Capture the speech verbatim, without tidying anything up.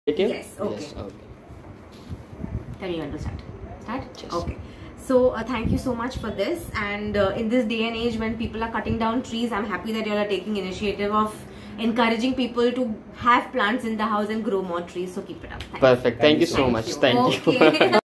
Yes, okay. Yes, okay. Then you want to start. Start? Yes. Okay. So uh, thank you so much for this, and uh, in this day and age when people are cutting down trees, I'm happy that you all are taking initiative of encouraging people to have plants in the house and grow more trees. So keep it up. Thank Perfect. Thank you so Thank much. you. Thank you. Okay.